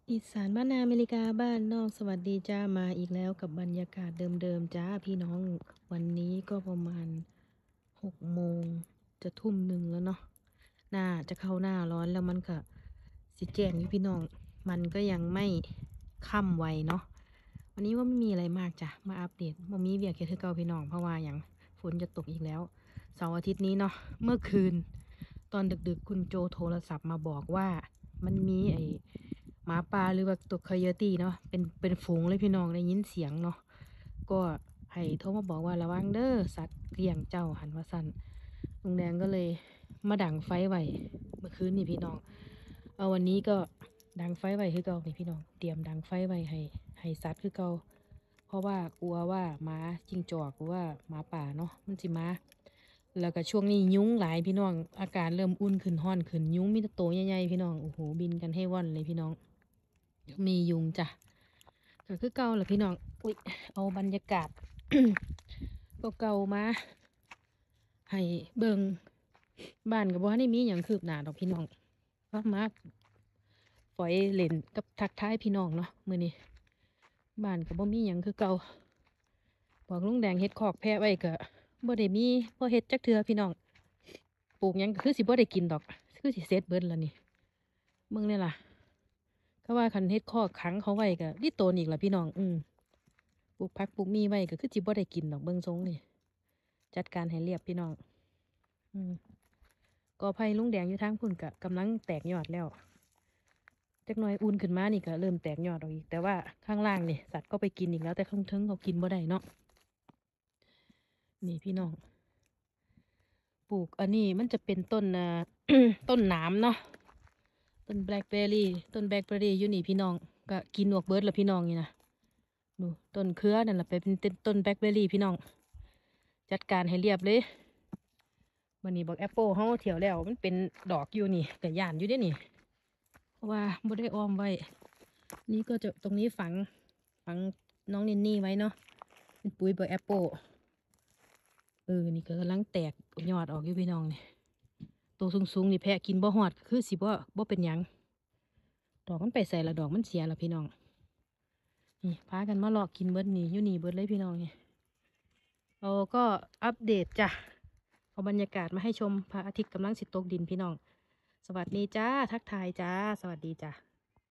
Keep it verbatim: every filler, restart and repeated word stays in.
อีสานบ้านนาอเมริกาบ้านนอกสวัสดีจ้ามาอีกแล้วกับบรรยากาศเดิมๆจ้าพี่น้องวันนี้ก็ประมาณหกโมงจะทุ่มหนึ่งแล้วเนาะหน้าจะเข้าหน้าร้อนแล้วมันก็สิแจ้งอยู่พี่น้องมันก็ยังไม่ค่ำไวเนาะวันนี้ว่าไม่มีอะไรมากจ้ะมาอัปเดตว่ามีเวียกเฮ็ดคือเก่าพี่น้องเพราะว่าอย่างฝนจะตกอีกแล้วเสาร์อาทิตย์นี้เนาะเมื่อคืนตอนดึกๆคุณโจโทรศัพท์มาบอกว่ามันมีไอ หมาป่าหรือว่าตัวคอยตี้เนาะเป็นเป็นฝูงเลยพี่น้องได้ยินเสียงเนาะก็ให้โทรมาบอกว่าระวังเด้อสัตว์เลี้ยงเจ้าหันว่าสั่นลุงแดงก็เลยมาดังไฟไว้เมื่อคืนนี่พี่น้องเอาวันนี้ก็ดังไฟไว้คือเก่านี่พี่น้องเตรียมดังไฟไว้ให้ให้สัตว์คือเก่าเพราะว่ากลัวว่าหมาจิ้งจอกหรือว่าหมาป่าเนาะมันสิมาแล้วก็ช่วงนี้ยุงหลายพี่น้องอากาศเริ่มอุ่นขึ้นห้อนขึ้นยุงมีแต่โตวใหญ่ๆพี่น้องโอ้โหบินกันให้ว่อนเลยพี่น้อง มียุงจ้ะก็คือเก่าแหละพี่น้องอุ้ยเอาบรรยากาศ ก็เก่าๆมาให้เบิงบ้านกับว่านี่มีอย่างคืบหน้าดอกพี่น้องว่ามาฝอยเล่นกับทักทายพี่น้องเนาะมื้อนี้บ้านกับบ่มีอย่างคือเก่าบอกลุงแดงเฮ็ดคอกแพะไว้ก็บ่ได้มีบ่เฮ็ดจักเทื่อพี่น้องปลูกหยังก็คือสิบ่ได้กินดอกคือสิเสร็จเบิดแล้วนี่เบิ่งนี่ล่ะก็ว่าคันเฮ็ดคอกขังเขาไว้ก็ดิโตนอีกล่ะพี่น้องอืม ปลูกผักปลูกมีไว้ก็คือจิบ่ได้กินดอกเบิ่งทรงนี่จัดการให้เรียบพี่น้องอืมกอไผ่ลุงแดงอยู่ทางพุ่นก็กำลังแตกยอดแล้วจักหน่อยอุ่นขึ้นมานี่ก็เริ่มแตกยอดออกอีกแต่ว่าข้างล่างนี่สัตว์ก็ไปกินอีกแล้วแต่ข้างเทิงเขากินบ่ได้เนาะนี่พี่น้องปลูกอันนี้มันจะเป็นต้นอ่า ต้นหนามเนาะต้นแบล็คเบอร์รี่ต้นแบล็คเบอร์รี่อยู่นี่พี่น้องก็กินออกเบิดแล้วพี่น้องนี่นะดูต้นเครือนั่นแหละไปเป็นต้นแบล็คเบอร์รี่พี่น้องจัดการให้เรียบเลย วันนี้บอกแอปเปิลเขาเถียวแล้วมันเป็นดอกอยู่นี่แต่ย่านอยู่เด้นี่เพราะว่าบ่ได้อ้อมไว้นี่ก็จะตรงนี้ฝังฝังน้องนินนี่ไว้เนาะเป็นปุ๋ยบอกแอปเปิลเออนี่ก็กำลังแตกยอดออกอยู่พี่น้องนี่ตัวสูงๆนี่แพะกินบ่หอดคือสิบ่บ่เป็นหยังดอกมันไปใส่ละดอกมันเสียละพี่น้องนี่พากันมาหลอกกินเบิดนี่อยู่นี่เบิดเลยพี่น้องนี่เราก็อัปเดตจ้ะเอาบรรยากาศมาให้ชมพระอาทิตย์กำลังสิตกดินพี่น้อง สวัสดีจ้าทักทายจ้าสวัสดีจ้า